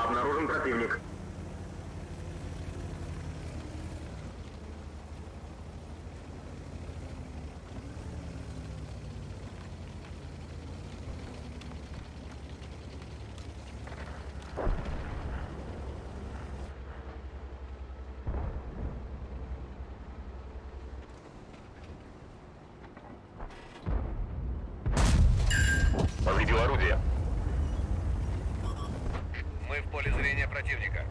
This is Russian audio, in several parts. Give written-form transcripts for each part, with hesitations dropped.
Обнаружен противник. Повредил орудие. Мы в поле зрения противника.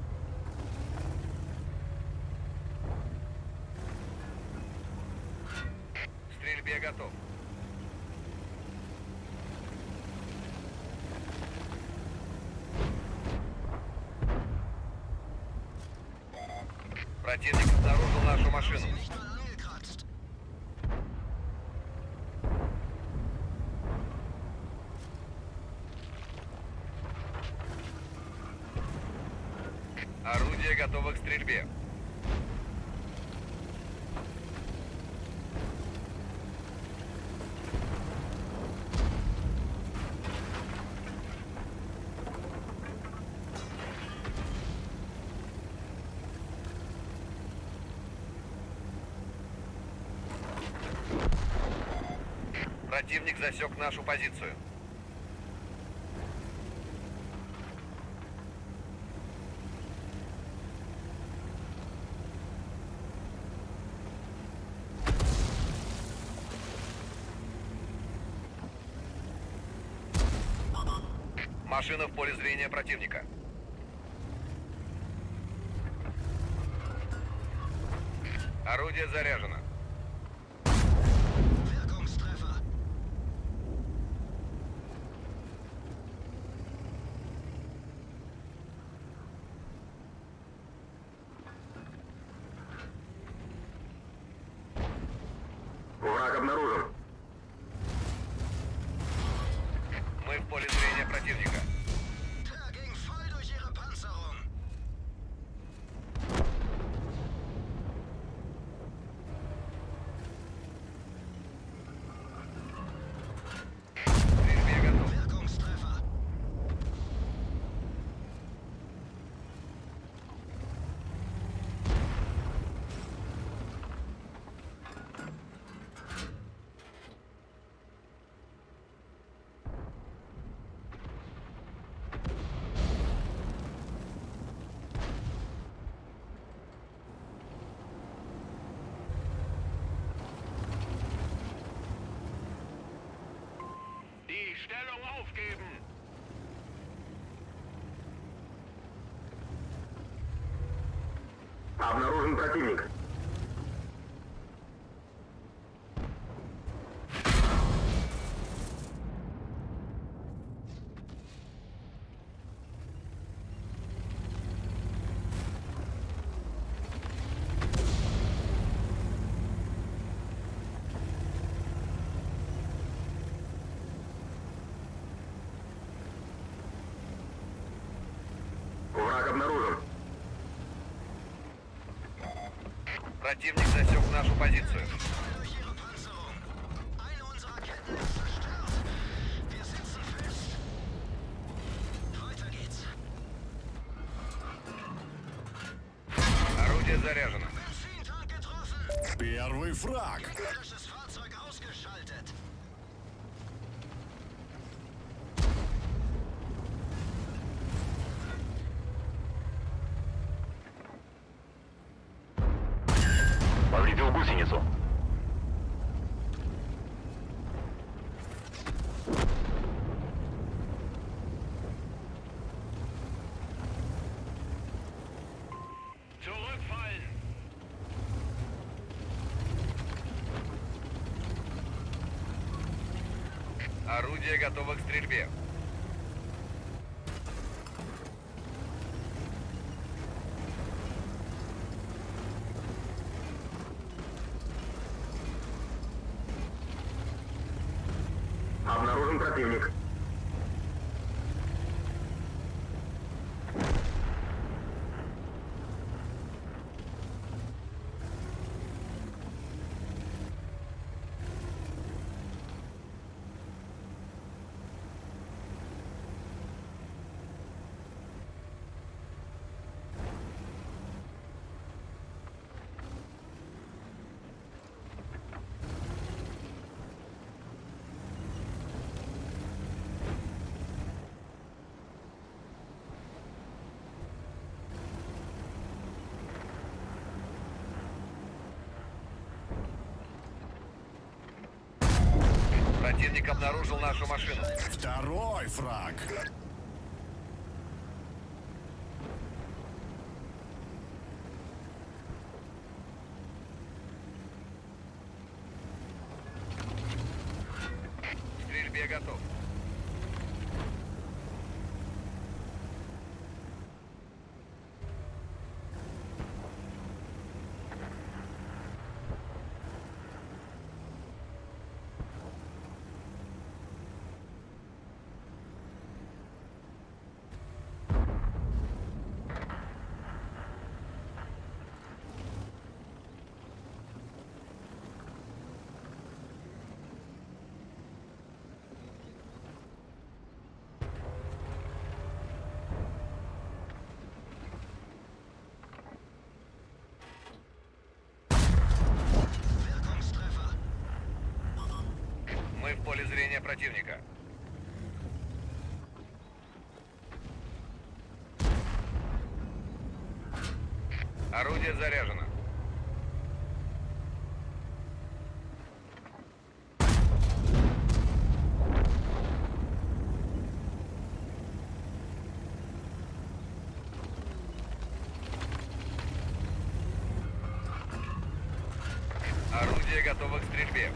К стрельбе готов. Противник обнаружил нашу машину. Орудие готово к стрельбе. Противник засек нашу позицию. Машина в поле зрения противника. Орудие заряжено. Враг обнаружен. Мы в поле зрения противника. Стрельбе готов. Die Stellung aufgeben. Обнаружен противник. Враг обнаружен. Противник засек нашу позицию. Орудие заряжено. Первый фраг. Повредил гусеницу. Zurückfallen. Орудие готово к стрельбе. Обнаружен противник. Противник обнаружил нашу машину. Второй фраг. К стрельбе готов. Мы в поле зрения противника. Орудие заряжено. Орудие готово к стрельбе.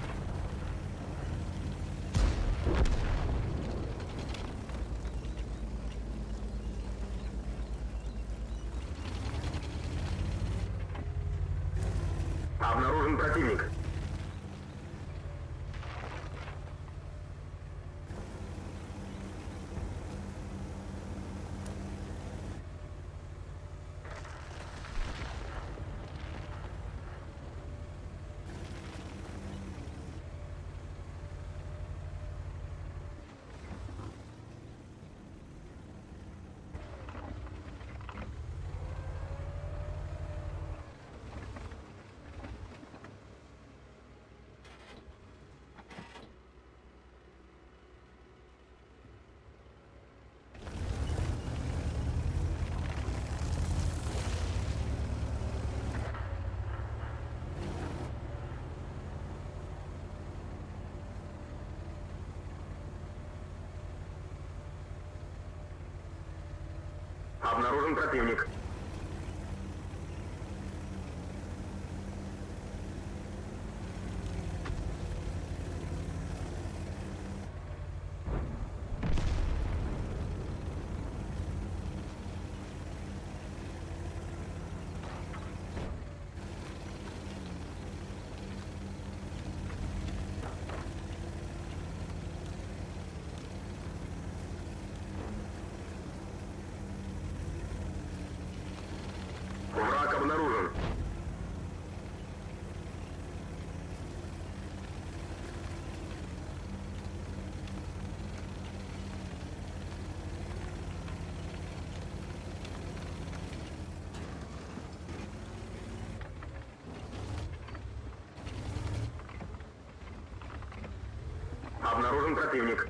Обнаружен противник. Обнаружен противник. Враг обнаружен. Обнаружен противник.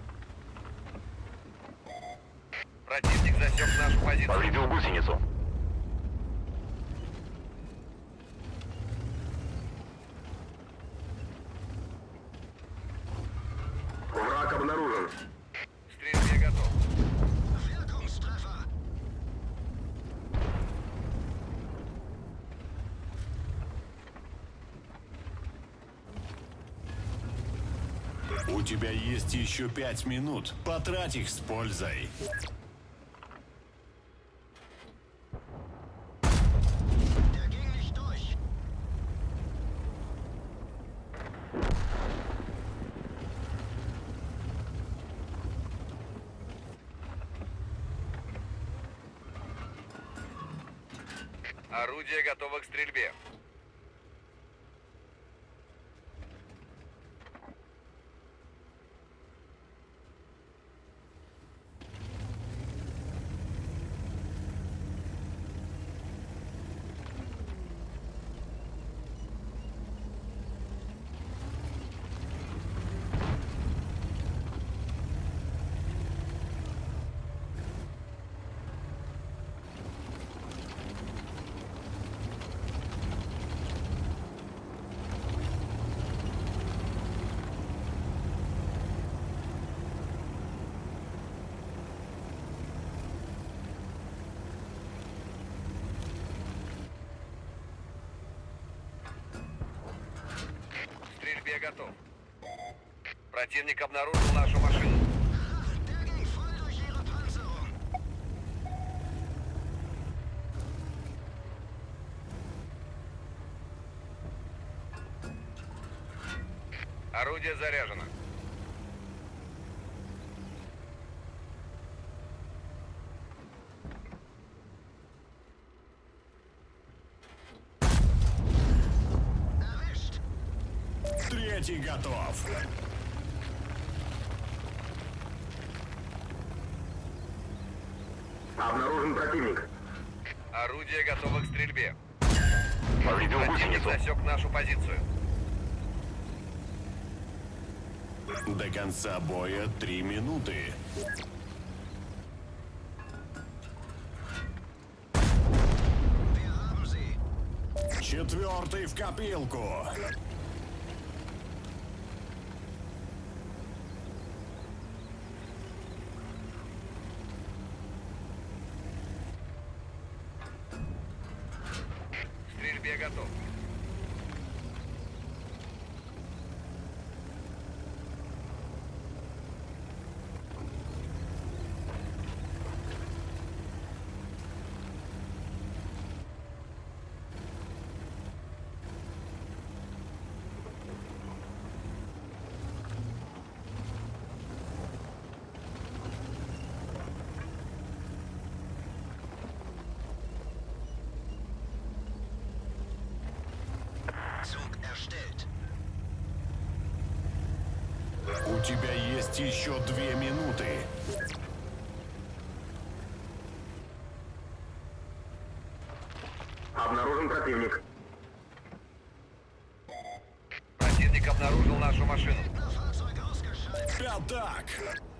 Противник засек нашу позицию. Повредил гусеницу. Враг обнаружен. К стрельбе готов. У тебя есть еще 5 минут. Потрать их с пользой. Орудие готово к стрельбе. готов. Противник обнаружил нашу машину. Орудие заряжено. Третий готов. Обнаружен противник. Орудие готово к стрельбе. Повредил Противник гусеницу. засек нашу позицию. До конца боя 3 минуты. Четвертый в копилку. К стрельбе готов. У тебя есть еще 2 минуты. Обнаружен противник. Противник обнаружил нашу машину. Пятак.